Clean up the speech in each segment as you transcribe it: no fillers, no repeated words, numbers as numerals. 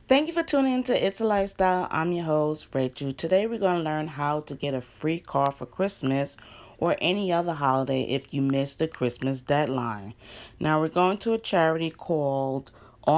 Thank you for tuning into It's a Lifestyle. I'm your host, Rachel. Today we're going to learn how to get a free car for Christmas or any other holiday if you missed the Christmas deadline. Now we're going to a charity called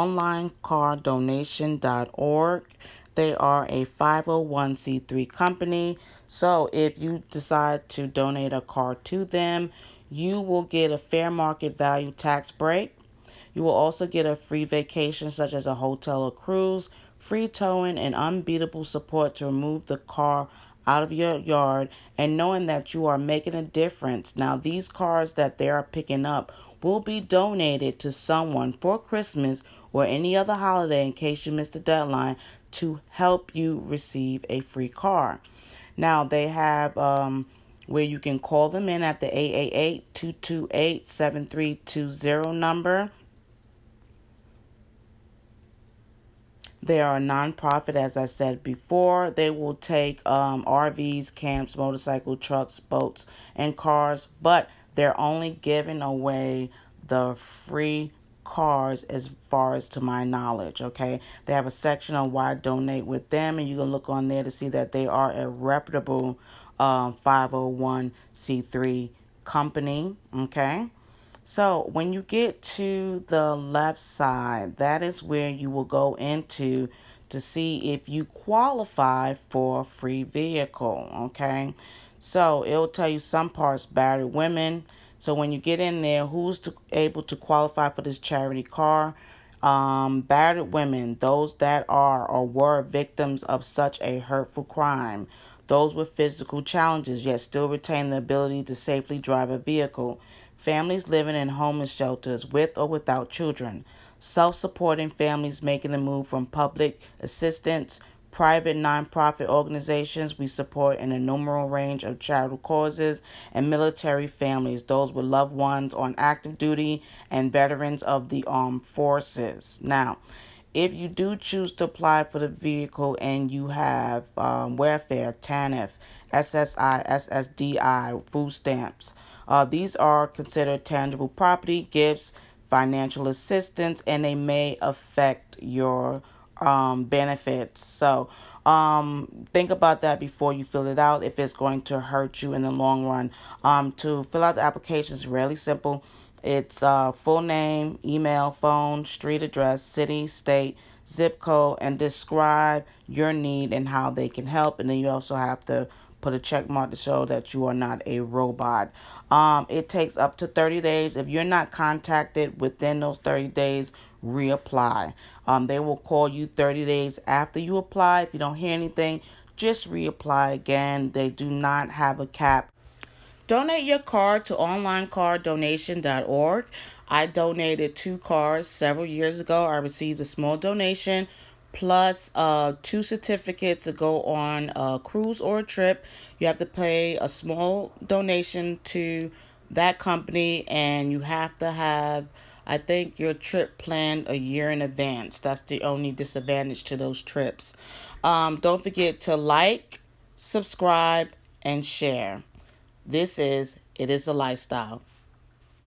onlinecardonation.org. They are a 501c3 company. So if you decide to donate a car to them, you will get a fair market value tax break. You will also get a free vacation such as a hotel or cruise, free towing, and unbeatable support to remove the car out of your yard, and knowing that you are making a difference. Now, these cars that they are picking up will be donated to someone for Christmas or any other holiday in case you missed the deadline to help you receive a free car. Now, they have where you can call them in at the 888-228-7320 number. They are a nonprofit, as I said before. They will take RVs, camps, motorcycle, trucks, boats, and cars, but they're only giving away the free cars as far as to my knowledge, okay? They have a section on why donate with them, and you can look on there to see that they are a reputable 501c3 company, okay? So when you get to the left side, that is where you will go into to see if you qualify for a free vehicle, okay? So it will tell you some parts, battered women. So when you get in there, able to qualify for this charity car? Battered women, those that are or were victims of such a hurtful crime. Those with physical challenges yet still retain the ability to safely drive a vehicle. Families living in homeless shelters with or without children. Self-supporting families making the move from public assistance. Private nonprofit organizations we support an innumerable range of charitable causes, and military families, those with loved ones on active duty and veterans of the armed forces. Now, if you do choose to apply for the vehicle and you have welfare, TANF, SSI, SSDI, food stamps, these are considered tangible property, gifts, financial assistance, and they may affect your benefits. So think about that before you fill it out if it's going to hurt you in the long run. To fill out the application is really simple. It's full name, email, phone, street address, city, state, zip code, and describe your need and how they can help. And then you also have to put a check mark to show that you are not a robot. It takes up to 30 days. If you're not contacted within those 30 days, reapply. They will call you 30 days after you apply. If you don't hear anything, just reapply again. They do not have a cap. Donate your car to onlinecardonation.org. I donated 2 cars several years ago. I received a small donation plus 2 certificates to go on a cruise or a trip. You have to pay a small donation to that company, and you have to have, I think, your trip planned a year in advance. That's the only disadvantage to those trips. Don't forget to like, subscribe, and share. This is It Is a Lifestyle.